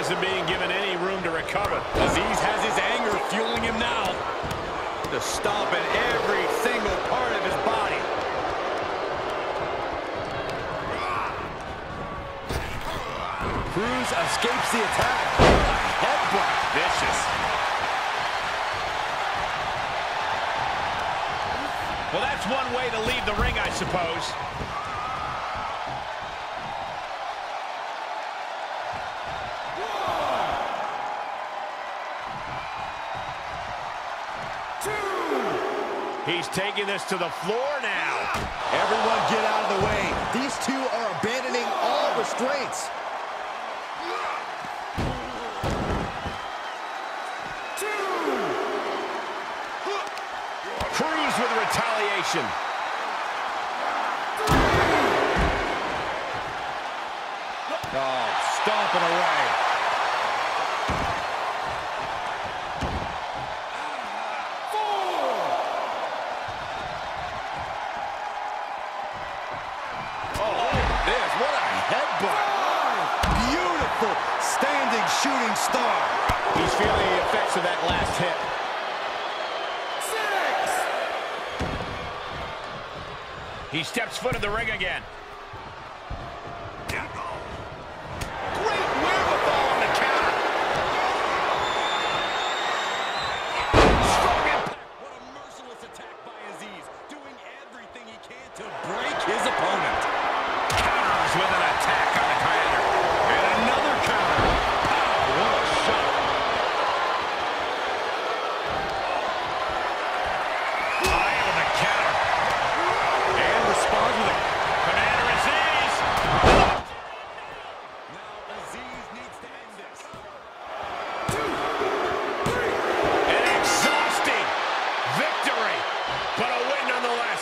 isn't being given any room to recover. Aziz has his anger fueling him now. To stomp in every single part of his body. Cruz escapes the attack. Headbutt. Vicious. Well, that's one way to leave the ring, I suppose. He's taking this to the floor now. Everyone get out of the way. These two are abandoning all restraints. Cruz with retaliation. Oh, stomping away. Beautiful standing shooting star. He's feeling the effects of that last hit. 6. He steps foot in the ring again. Great wherewithal on the counter. Strong impact. What a merciless attack by Aziz. Doing everything he can to break his opponent. Counters with an attack on the commander. And another counter. Oh, what a shot. High on the counter. And responds with a Commander Aziz. Now Aziz needs to end this. 2, 3. An exhausting victory, but a win nonetheless.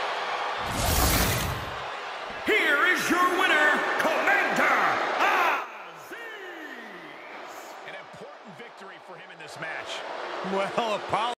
Here is your winner, Commander Aziz. An important victory for him in this match. Well,